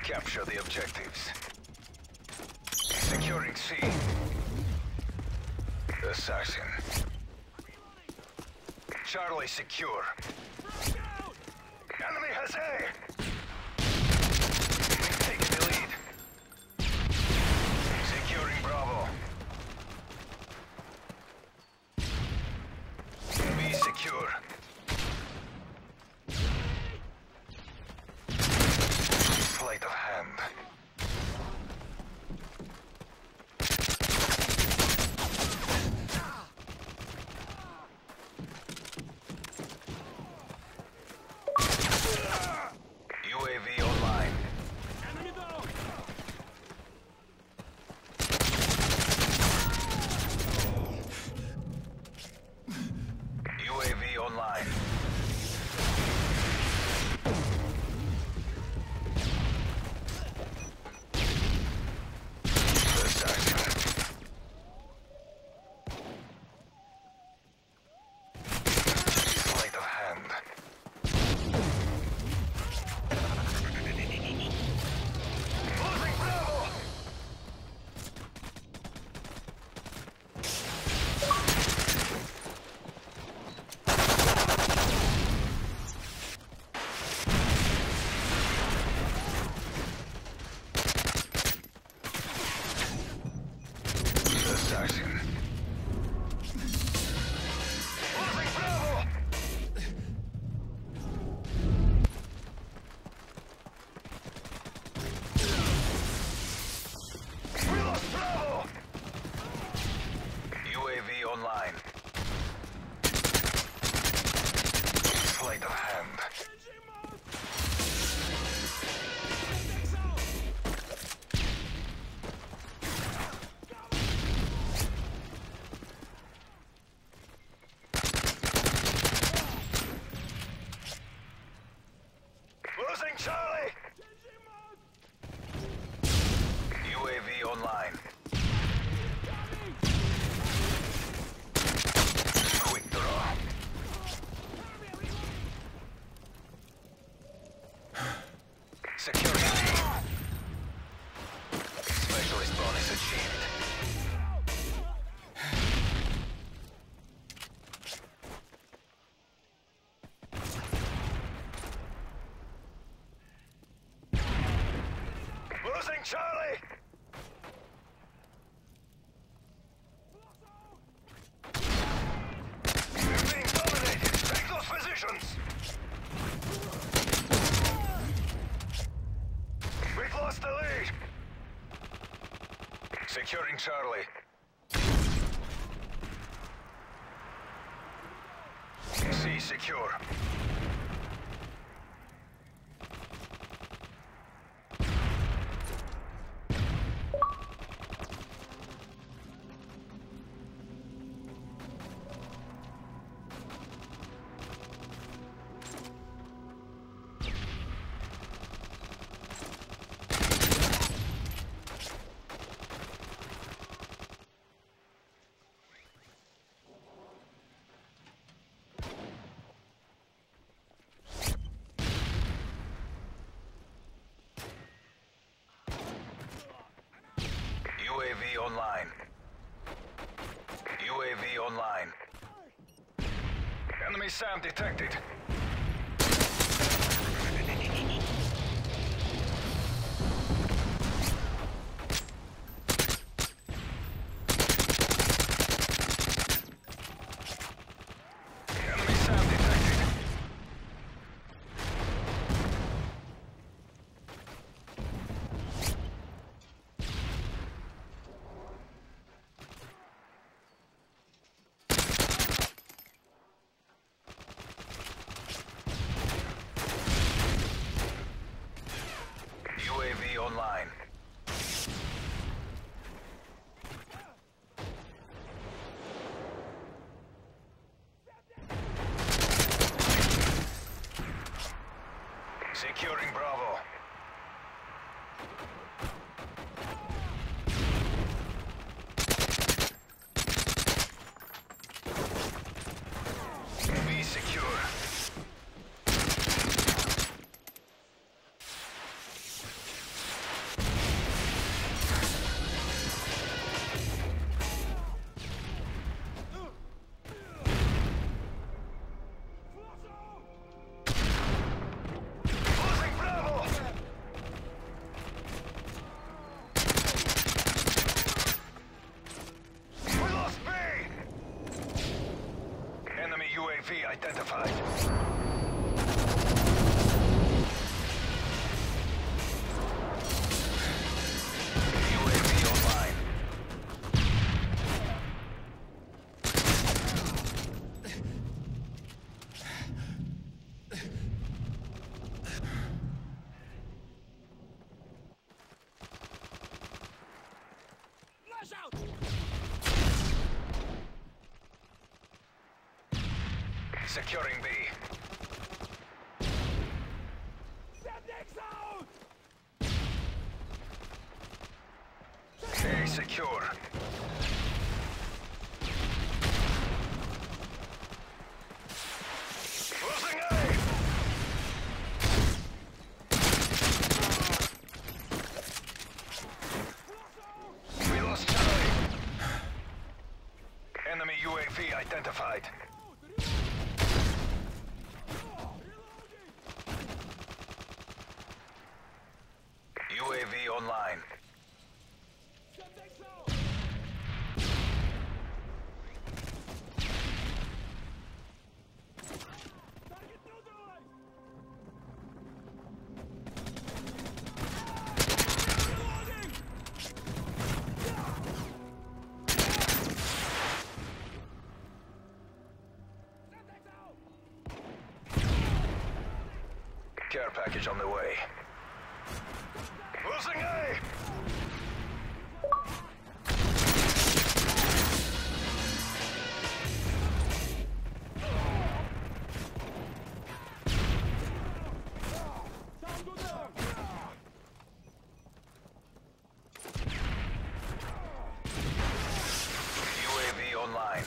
Capture the objectives. Securing C. Assassin. Charlie secure. Enemy has A. We've taken the lead. Securing Bravo. B secure. Sleight of hand. UAV online. Enemy down! UAV online. Sleight of hand. Losing Bravo! Assassin. Losing Bravo! We lost Bravo! UAV online. Sleight of hand. Losing Charlie! UAV online. Quick draw. Security. Specialist bonus achieved. Losing Charlie! We're being dominated! Take those positions! We've lost the lead! Securing Charlie. C secure. UAV online. UAV online. Enemy SAM detected. Enemy SAM detected. UAV online. Securing Bravo. Be secure. identified. UAV online. Flash out! Securing B. Septic's out! A secure. Losing A! We lost Charlie. Enemy UAV identified. UAV online. Septic's out! Target neutralized! Reloading! Septic's out! Care package on the way. Losing A! Tango down! UAV online.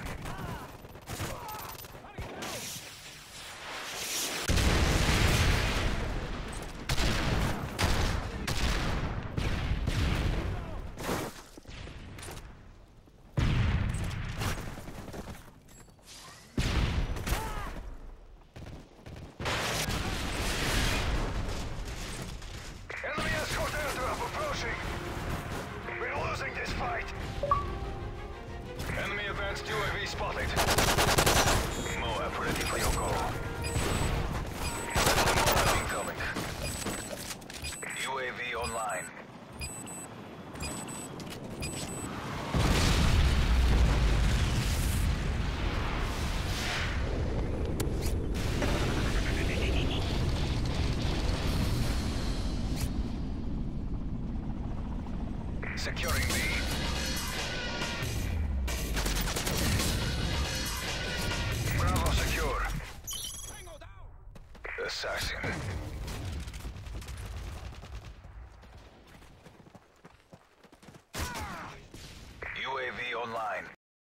Enemy escort aircraft approaching. We're losing this fight. Enemy advanced UAV spotted. M.O.A.B ready for your goal. M.O.A.B incoming. UAV online. Securing B. Bravo secure. Tango down! Assassin.